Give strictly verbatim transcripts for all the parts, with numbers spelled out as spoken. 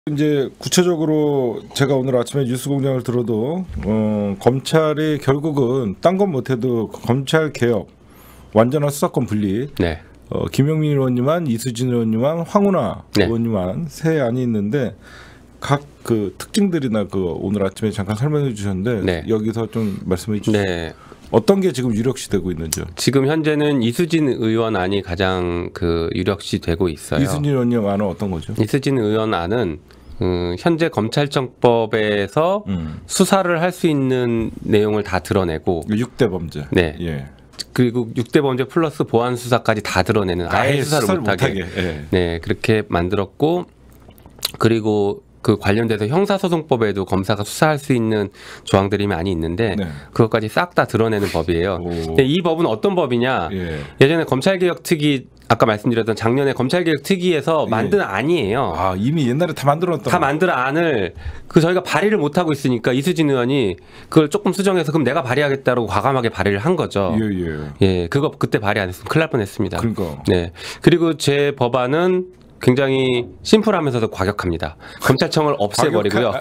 이제 구체적으로 제가 오늘 아침에 뉴스공장을 들어도 어, 검찰이 결국은 딴 건 못해도 검찰 개혁, 완전한 수사권 분리, 네. 어, 김용민 의원님만, 이수진 의원님만, 황운하 네. 의원님만 세 안이 있는데 각 그 특징들이나 그 오늘 아침에 잠깐 설명해 주셨는데 네. 여기서 좀 말씀해 주시죠. 네. 어떤 게 지금 유력시되고 있는지요? 지금 현재는 이수진 의원 안이 가장 그 유력시되고 있어요. 이수진 의원님 안은 어떤 거죠? 이수진 의원 안은 음, 현재 검찰청법에서 음. 수사를 할 수 있는 내용을 다 드러내고 육 대 범죄. 네. 예. 그리고 육 대 범죄 플러스 보안 수사까지 다 드러내는 아예, 아예 수사를, 수사를 못하게, 못하게. 예. 네 그렇게 만들었고, 그리고 그 관련돼서 형사소송법에도 검사가 수사할 수 있는 조항들이 많이 있는데 네. 그것까지 싹 다 드러내는 법이에요. 오. 근데 이 법은 어떤 법이냐? 예. 예전에 검찰개혁특위, 아까 말씀드렸던 작년에 검찰개혁특위에서 만든 예. 안이에요. 아 이미 옛날에 다 만들었던 다 만든 안을 그 저희가 발의를 못 하고 있으니까 이수진 의원이 그걸 조금 수정해서 그럼 내가 발의하겠다라고 과감하게 발의를 한 거죠. 예예. 예, 그거 그때 발의 안 했으면 큰일 날 뻔했습니다. 그러니까. 네, 그리고 제 법안은 굉장히 심플하면서도 과격합니다. 검찰청을 없애버리고요.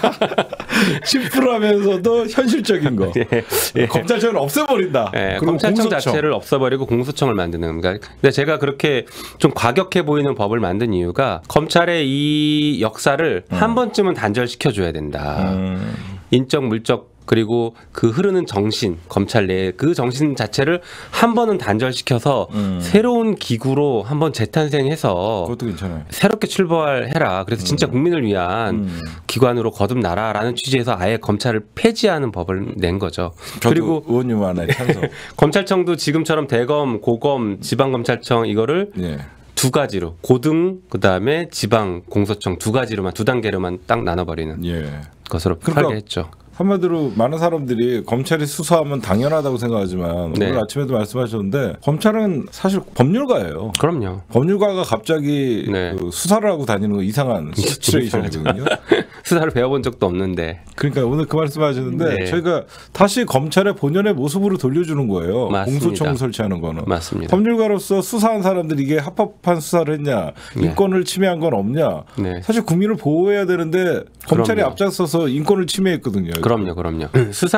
심플하면서도 현실적인 거. 예, 예. 검찰청을 없애버린다. 예, 그리고 검찰청 공소청. 자체를 없애버리고 공수청을 만드는 건가. 근데 제가 그렇게 좀 과격해 보이는 법을 만든 이유가 검찰의 이 역사를 음. 한 번쯤은 단절시켜줘야 된다. 음. 인적, 물적, 그리고 그 흐르는 정신, 검찰 내 그 정신 자체를 한 번은 단절시켜서 음. 새로운 기구로 한번 재탄생해서 그것도 괜찮아요. 새롭게 출발해라. 그래서 진짜 국민을 위한 음. 기관으로 거듭나라라는 취지에서 아예 검찰을 폐지하는 법을 낸 거죠. 저도 그리고 의원님 하나에 찬성. 검찰청도 지금처럼 대검, 고검, 지방검찰청 이거를 예. 두 가지로, 고등 그다음에 지방 공소청 두 가지로만, 두 단계로만 딱 나눠버리는 예. 것으로 그러니까 하게 했죠. 한마디로 많은 사람들이 검찰이 수사하면 당연하다고 생각하지만 네. 오늘 아침에도 말씀하셨는데 검찰은 사실 법률가예요. 그럼요. 법률가가 갑자기 네. 그 수사를 하고 다니는 거 이상한 시츄에이션이거든요. 수사를 배워본 적도 없는데. 그러니까 오늘 그 말씀하시는데 네. 저희가 다시 검찰의 본연의 모습으로 돌려주는 거예요. 맞습니다. 공소청을 설치하는 거는. 맞습니다. 법률가로서 수사한 사람들이 이게 합법한 수사를 했냐, 네. 인권을 침해한 건 없냐. 네. 사실 국민을 보호해야 되는데 검찰이 그럼요. 앞장서서 인권을 침해했거든요. 그럼요, 그럼요.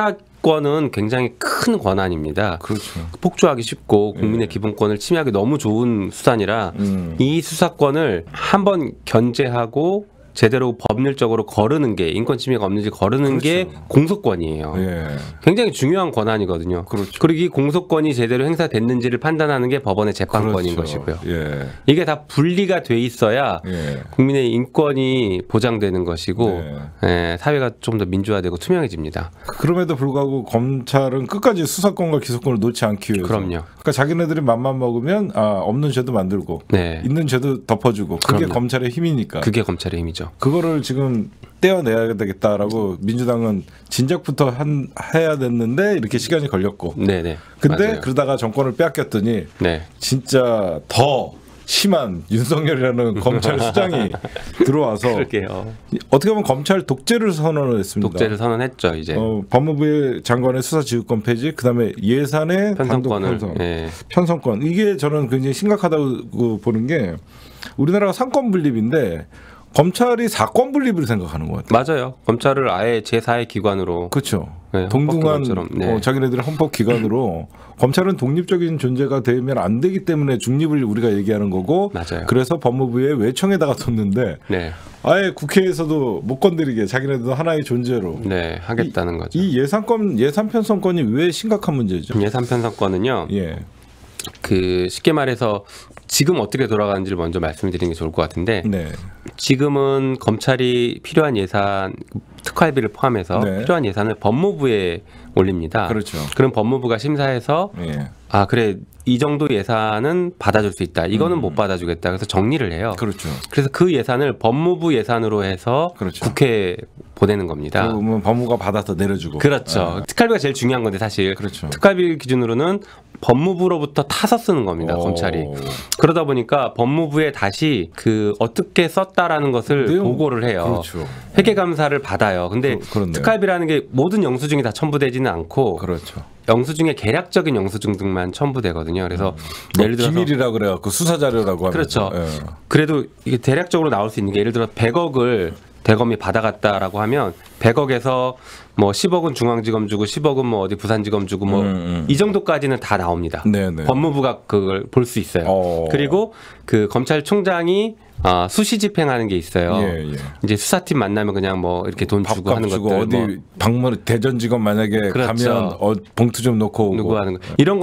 수사권은 굉장히 큰 권한입니다. 그렇죠. 폭주하기 쉽고 국민의 예. 기본권을 침해하기 너무 좋은 수단이라 음. 이 수사권을 한번 견제하고 제대로 법률적으로 거르는 게, 인권 침해가 없는지 거르는 그렇죠. 게 공소권이에요. 예. 굉장히 중요한 권한이거든요. 그렇죠. 그리고 이 공소권이 제대로 행사됐는지를 판단하는 게 법원의 재판권인 그렇죠. 것이고요. 예. 이게 다 분리가 돼 있어야 예. 국민의 인권이 보장되는 것이고 네. 예, 사회가 좀 더 민주화되고 투명해집니다. 그럼에도 불구하고 검찰은 끝까지 수사권과 기소권을 놓지 않기 위해서. 그럼요. 그러니까 자기네들이 맘만 먹으면 아, 없는 죄도 만들고 네, 있는 죄도 덮어주고 그게 그럼요. 검찰의 힘이니까. 그게 검찰의 힘이죠. 그거를 지금 떼어내야 되겠다라고 민주당은 진작부터 한, 해야 됐는데 이렇게 시간이 걸렸고. 네네. 근데 맞아요. 그러다가 정권을 빼앗겼더니 네, 진짜 더 심한 윤석열이라는 검찰 수장이 들어와서 그럴게요. 어떻게 보면 검찰 독재를 선언을 했습니다. 독재를 선언했죠 이제. 어, 법무부의 장관의 수사지휘권 폐지, 그다음에 예산의 단독 편성권을. 편성, 예. 편성권. 이게 저는 굉장히 심각하다고 보는 게 우리나라가 상권 분립인데 검찰이 사권 분립을 생각하는 것 같아요. 맞아요. 검찰을 아예 제사의 기관으로. 그렇죠. 네, 동등한 헌법기관처럼. 네. 어, 자기네들의 헌법 기관으로 검찰은 독립적인 존재가 되면 안 되기 때문에 중립을 우리가 얘기하는 거고, 맞아요. 그래서 법무부의 외청에다가 뒀는데 네, 아예 국회에서도 못 건드리게 자기네들도 하나의 존재로 네 하겠다는 거죠. 이 예산권 예산 편성권이 왜 심각한 문제죠? 예산 편성권은요. 예. 그 쉽게 말해서 지금 어떻게 돌아가는지를 먼저 말씀드리는 게 좋을 것 같은데, 네. 지금은 검찰이 필요한 예산, 특활비를 포함해서 네. 필요한 예산을 법무부에 올립니다. 그렇죠. 그럼 법무부가 심사해서 예. 아 그래 이 정도 예산은 받아줄 수 있다. 이거는 음. 못 받아주겠다. 그래서 정리를 해요. 그렇죠. 그래서 그 예산을 법무부 예산으로 해서 그렇죠. 국회 보내는 겁니다. 그러면 법무가 받아서 내려주고. 그렇죠. 네. 특활비가 제일 중요한 건데 사실 그렇죠. 특활비 기준으로는 법무부로부터 타서 쓰는 겁니다. 오. 검찰이. 그러다 보니까 법무부에 다시 그 어떻게 썼다라는 것을 내용, 보고를 해요. 그렇죠. 회계감사를 받아요. 근데 그, 그렇네요. 특활비라는 게 모든 영수증이 다 첨부되지는 않고 그렇죠. 영수증의 개략적인 영수증들만 첨부되거든요. 그래서 뭐 예를 들어서 기밀이라 그래갖고 수사 자료라고 하면서. 그렇죠. 예. 그래도 이게 대략적으로 나올 수 있는 게 예를 들어 백억을 대검이 받아갔다라고 하면 백억에서 뭐 십억은 중앙지검 주고 십억은 뭐 어디 부산지검 주고 뭐 이 음, 음. 정도까지는 다 나옵니다. 네네. 법무부가 그걸 볼 수 있어요. 어. 그리고 그 검찰총장이 아, 수시 집행하는 게 있어요. 예, 예. 이제 수사팀 만나면 그냥 뭐 이렇게 돈 주고 하는 주고 것들 어디 뭐 방문 대전지검 만약에 그렇죠. 가면 어, 봉투 좀 놓고 오고. 누구 하는 거 이런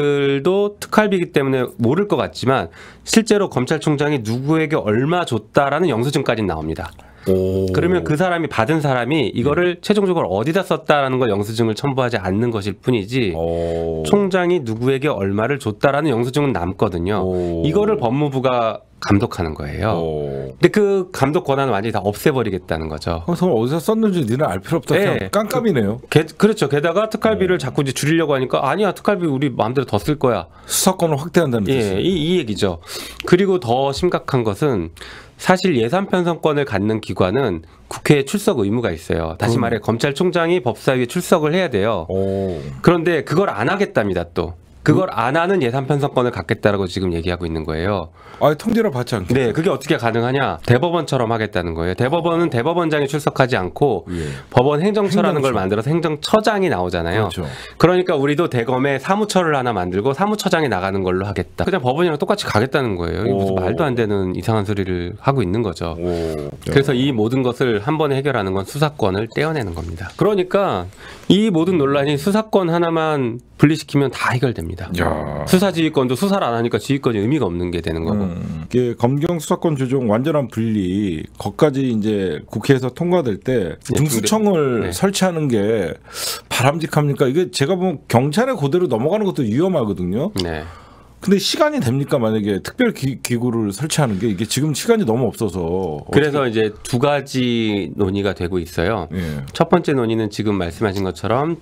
것들도 특활비이기 때문에 모를 것 같지만 실제로 검찰총장이 누구에게 얼마 줬다라는 영수증까지 나옵니다. 오. 그러면 그 사람이 받은 사람이 이거를 최종적으로 어디다 썼다라는 걸 영수증을 첨부하지 않는 것일 뿐이지 오. 총장이 누구에게 얼마를 줬다라는 영수증은 남거든요. 오. 이거를 법무부가 감독하는 거예요. 오. 근데 그 감독 권한을 완전히 다 없애버리겠다는 거죠. 그래서 어디서 썼는지 니는 알 필요 없다. 그냥 네. 깜깜이네요. 게, 그렇죠. 게다가 특활비를 자꾸 이제 줄이려고 하니까 아니야 특활비 우리 마음대로 더 쓸 거야. 수사권을 확대한다는 예, 뜻이에요. 이, 이 얘기죠. 그리고 더 심각한 것은 사실 예산 편성권을 갖는 기관은 국회에 출석 의무가 있어요. 다시 그럼. 말해 검찰총장이 법사위에 출석을 해야 돼요. 오. 그런데 그걸 안 하겠답니다. 또 그걸 안 하는 예산 편성권을 갖겠다라고 지금 얘기하고 있는 거예요. 아, 통지를 받지 않겠죠. 네, 그게 어떻게 가능하냐? 대법원처럼 하겠다는 거예요. 대법원은 대법원장이 출석하지 않고 예. 법원 행정처라는 걸 행정처. 만들어서 행정처장이 나오잖아요. 그렇죠. 그러니까 우리도 대검에 사무처를 하나 만들고 사무처장이 나가는 걸로 하겠다. 그냥 법원이랑 똑같이 가겠다는 거예요. 이게 무슨 오. 말도 안 되는 이상한 소리를 하고 있는 거죠. 오. 그래서 이 모든 것을 한 번에 해결하는 건 수사권을 떼어내는 겁니다. 그러니까 이 모든 논란이 수사권 하나만 분리시키면 다 해결됩니다. 야. 수사지휘권도 수사를 안 하니까 지휘권이 의미가 없는 게 되는 거고. 음, 이게 검경 수사권 조정 완전한 분리, 거기까지 이제 국회에서 통과될 때 중수청을 네. 설치하는 게 바람직합니까? 이게 제가 보면 경찰의 고대로 넘어가는 것도 위험하거든요. 네. 근데 시간이 됩니까? 만약에 특별 기, 기구를 설치하는 게 이게 지금 시간이 너무 없어서. 그래서 이제 두 가지 논의가 되고 있어요. 어떻게- 예. 첫 번째 논의는 지금 말씀하신 것처럼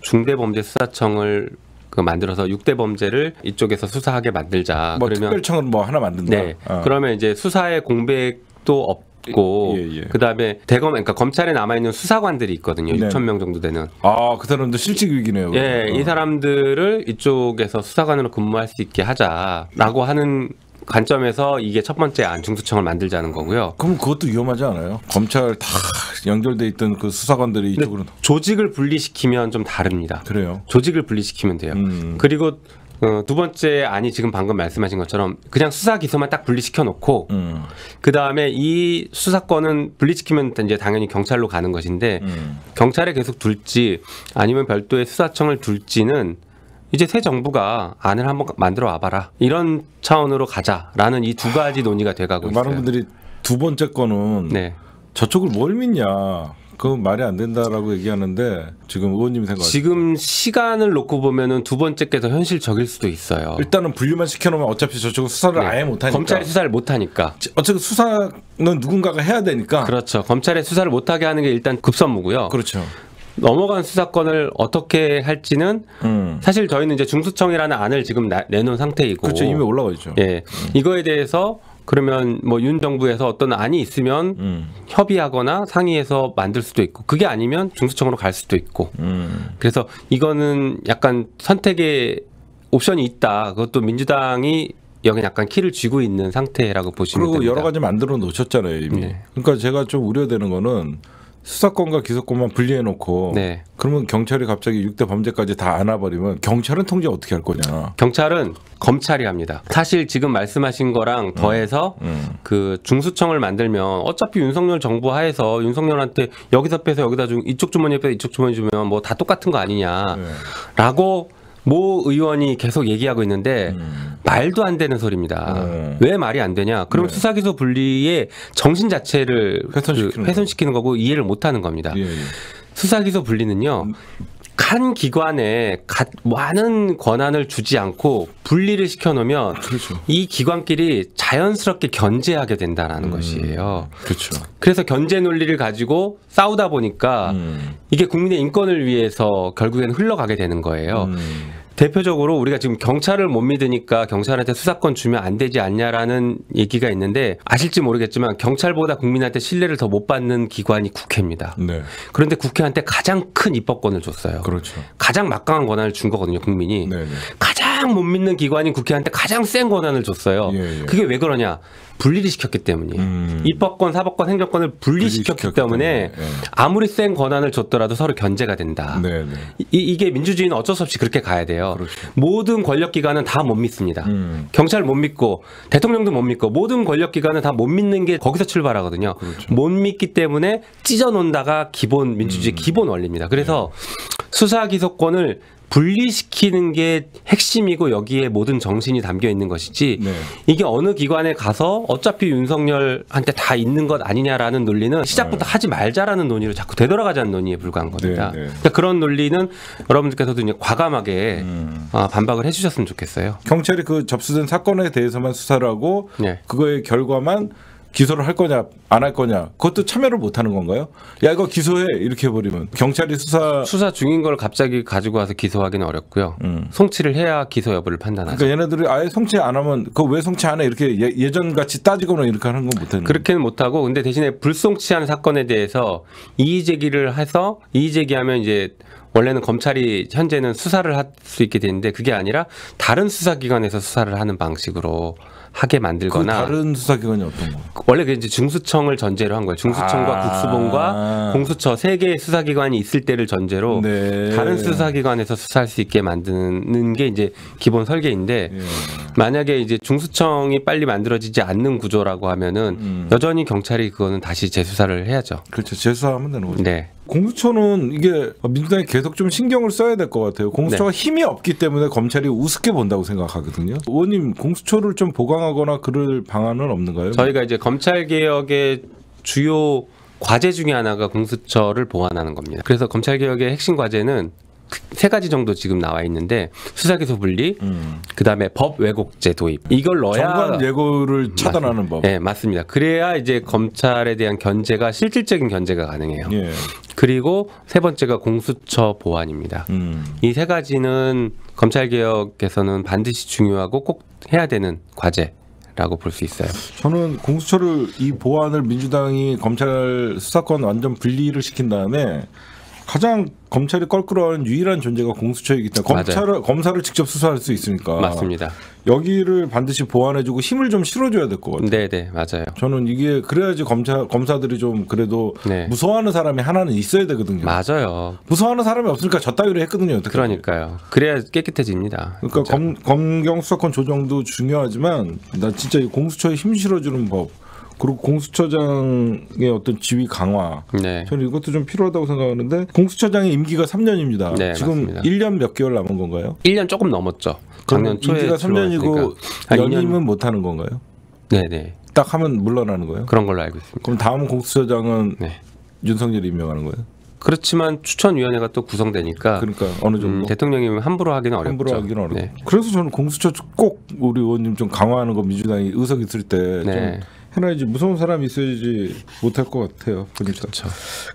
중대범죄수사청을 그 만들어서 육 대 범죄를 이쪽에서 수사하게 만들자. 뭐 그러면 특별청을 뭐 하나 만든다. 네. 어. 그러면 이제 수사의 공백도 없고 예, 예. 그다음에 대검 그러니까 검찰에 남아 있는 수사관들이 있거든요. 네. 육천 명 정도 되는. 아, 그 사람도 실직 위기네요. 예, 어. 이 사람들을 이쪽에서 수사관으로 근무할 수 있게 하자라고 하는 관점에서 이게 첫 번째 안 중수청을 만들자는 거고요. 그럼 그것도 위험하지 않아요? 검찰 다 연결돼 있던 그 수사관들이 이쪽으로. 조직을 분리시키면 좀 다릅니다. 그래요. 조직을 분리시키면 돼요. 음. 그리고 어, 두 번째 안이 지금 방금 말씀하신 것처럼 그냥 수사 기소만 딱 분리시켜 놓고 음. 그 다음에 이 수사권은 분리시키면 이제 당연히 경찰로 가는 것인데 음. 경찰에 계속 둘지 아니면 별도의 수사청을 둘지는 이제 새 정부가 안을 한번 만들어 와봐라 이런 차원으로 가자라는 이 두 가지 논의가 돼가고 있어요. 많은 분들이 두 번째 거는 네. 저쪽을 뭘 믿냐? 그건 말이 안 된다라고 얘기하는데 지금 의원님이 생각. 지금 시간을 놓고 보면은 두 번째 게 더 현실적일 수도 있어요. 일단은 분류만 시켜놓으면 어차피 저쪽은 수사를 네. 아예 못하니까. 검찰이 수사를 못하니까. 어차피 수사는 누군가가 해야 되니까. 그렇죠. 검찰의 수사를 못하게 하는 게 일단 급선무고요. 그렇죠. 넘어간 수사권을 어떻게 할지는 음. 사실 저희는 이제 중수청이라는 안을 지금 나- 내놓은 상태이고. 그렇죠. 이미 올라가 있죠. 예, 이거에 대해서 그러면 뭐 윤 정부에서 어떤 안이 있으면 음. 협의하거나 상의해서 만들 수도 있고 그게 아니면 중수청으로 갈 수도 있고. 음. 그래서 이거는 약간 선택의 옵션이 있다. 그것도 민주당이 여기 약간 키를 쥐고 있는 상태라고 보시면 그리고 됩니다. 여러 가지 만들어 놓으셨잖아요 이미. 네. 그러니까 제가 좀 우려되는 거는 수사권과 기소권만 분리해 놓고. 네. 그러면 경찰이 갑자기 육 대 범죄까지 다 안아버리면 경찰은 통제 어떻게 할 거냐. 경찰은 검찰이 합니다. 사실 지금 말씀하신 거랑 더해서 음. 그 중수청을 만들면 어차피 윤석열 정부 하에서 윤석열한테 여기서 빼서 여기다 주 이쪽 주머니에 빼서 이쪽 주머니 주면 뭐 다 똑같은 거 아니냐라고 네. 모 의원이 계속 얘기하고 있는데 음. 말도 안 되는 소리입니다. 음. 왜 말이 안 되냐? 그럼 네. 수사기소 분리의 정신 자체를 훼손시키는 그 훼손시키는 거고 이해를 못하는 겁니다. 예, 예. 수사기소 분리는요. 한 기관에 가, 많은 권한을 주지 않고 분리를 시켜놓으면 그렇죠. 이 기관끼리 자연스럽게 견제하게 된다라는 음, 것이에요. 그렇죠. 그래서 견제 논리를 가지고 싸우다 보니까 음. 이게 국민의 인권을 위해서 결국에는 흘러가게 되는 거예요. 음. 대표적으로 우리가 지금 경찰을 못 믿으니까 경찰한테 수사권 주면 안 되지 않냐라는 얘기가 있는데 아실지 모르겠지만 경찰보다 국민한테 신뢰를 더 못 받는 기관이 국회입니다. 네. 그런데 국회한테 가장 큰 입법권을 줬어요. 그렇죠. 가장 막강한 권한을 준 거거든요, 국민이. 네, 네. 가장 못 믿는 기관인 국회한테 가장 센 권한을 줬어요. 예, 예. 그게 왜 그러냐? 분리를 시켰기 때문이에요. 음. 입법권, 사법권, 행정권을 분리시켰기 분리시켰기 때문에 때문에, 예. 아무리 센 권한을 줬더라도 서로 견제가 된다. 네, 네. 이, 이게 민주주의는 어쩔 수 없이 그렇게 가야 돼요. 그렇죠. 모든 권력기관은 다 못 믿습니다. 음. 경찰 못 믿고 대통령도 못 믿고 모든 권력기관은 다 못 믿는 게 거기서 출발하거든요. 그렇죠. 못 믿기 때문에 찢어놓는다가 기본 민주주의 음. 기본 원리입니다. 그래서 수사 기소권을 분리시키는 게 핵심이고 여기에 모든 정신이 담겨 있는 것이지 네. 이게 어느 기관에 가서 어차피 윤석열한테 다 있는 것 아니냐라는 논리는 시작부터 네. 하지 말자라는 논의로 자꾸 되돌아가자는 논의에 불과한 겁니다. 네, 네. 그러니까 그런 논리는 여러분들께서도 이제 과감하게 음. 어, 반박을 해주셨으면 좋겠어요. 경찰이 그 접수된 사건에 대해서만 수사를 하고 네. 그거의 결과만 기소를 할 거냐 안 할 거냐 그것도 참여를 못 하는 건가요? 야 이거 기소해 이렇게 해버리면 경찰이 수사 수사 중인 걸 갑자기 가지고 와서 기소하기는 어렵고요. 음. 송치를 해야 기소 여부를 판단하죠. 그러니까 얘네들이 아예 성취 안 하면 그거 왜 성취 안 해 이렇게 예, 예전 같이 따지거나 이렇게 하는 건 못했는 그렇게는 못하고 근데 대신에 불송치한 사건에 대해서 이의 제기를 해서 이의 제기하면 이제 원래는 검찰이 현재는 수사를 할 수 있게 되는데 그게 아니라 다른 수사기관에서 수사를 하는 방식으로 하게 그 만들거나 다른 수사기관이 어떤 거? 원래 그 이제 중수청을 전제로 한 거예요. 중수청과 아. 국수본과 공수처 세 개의 수사기관이 있을 때를 전제로 네. 다른 수사기관에서 수사할 수 있게 만드는 게 이제 기본 설계인데 예. 만약에 이제 중수청이 빨리 만들어지지 않는 구조라고 하면은 음. 여전히 경찰이 그거는 다시 재수사를 해야죠. 그렇죠. 재수하면 되는 거죠. 네. 공수처는 이게 민주당이 계속 좀 신경을 써야 될 것 같아요. 공수처가 네. 힘이 없기 때문에 검찰이 우습게 본다고 생각하거든요. 의원님 공수처를 좀 보강하거나 그럴 방안은 없는가요? 저희가 이제 검찰 개혁의 주요 과제 중에 하나가 공수처를 보완하는 겁니다. 그래서 검찰 개혁의 핵심 과제는 세 가지 정도 지금 나와 있는데 수사기소 분리, 음. 그다음에 법 왜곡죄 도입. 이걸 넣어야 정관 예고를 차단하는 맞습니다. 법. 네, 맞습니다. 그래야 이제 검찰에 대한 견제가 실질적인 견제가 가능해요. 예. 그리고 세 번째가 공수처 보완입니다. 음. 이 세 가지는 검찰 개혁에서는 반드시 중요하고 꼭 해야 되는 과제라고 볼 수 있어요. 저는 공수처를 이 보완을 민주당이 검찰 수사권 완전 분리를 시킨 다음에 가장 검찰이 껄끄러워하는 유일한 존재가 공수처이기 때문에 검찰을, 검사를 직접 수사할 수 있으니까 맞습니다. 여기를 반드시 보완해주고 힘을 좀 실어줘야 될 것 같아요. 네, 네, 맞아요. 저는 이게 그래야지 검사 검사들이 좀 그래도 네. 무서워하는 사람이 하나는 있어야 되거든요. 맞아요. 무서워하는 사람이 없으니까 저 따위로 했거든요. 여태까지. 그러니까요. 그래야 깨끗해집니다. 그러니까 진짜. 검, 검경 수사권 조정도 중요하지만 나 진짜 이 공수처에 힘 실어주는 법 그리고 공수처장의 어떤 지위 강화 네. 저는 이것도 좀 필요하다고 생각하는데 공수처장의 임기가 삼 년입니다. 네, 지금 맞습니다. 일 년 몇 개월 남은 건가요? 일 년 조금 넘었죠. 작년 그러면 초에 임기가 삼 년이고 들어왔으니까. 한 이 년. 연임은 못 하는 건가요? 네, 네. 딱 하면 물러나는 거예요? 그런 걸로 알고 있습니다. 그럼 다음 공수처장은 네. 윤석열이 임명하는 거예요? 그렇지만 추천위원회가 또 구성되니까 그러니까 어느 정도 음, 대통령이 함부로 하기는 어렵죠. 함부로 하기는 어렵고. 네. 그래서 저는 공수처 꼭 우리 의원님 좀 강화하는 거 민주당이 의석 있을 때 좀 네. 해놔야지 무서운 사람이 있어야지 못할 것 같아요. 보니까. 그렇죠.